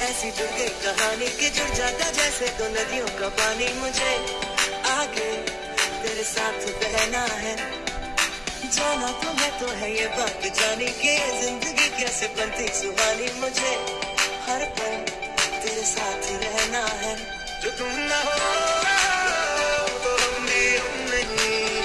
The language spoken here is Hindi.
ऐसी जुड़ गई कहानी कि जुड़ जाता जैसे दो नदियों का पानी। मुझे आगे तेरे साथ बहना है, जाना तुम्हें तो है ये बात जानी कि जिंदगी कैसे बनती सुहानी। मुझे हर पल तेरे साथ रहना है, जो तुम ना हो तो हम भी हम नहीं।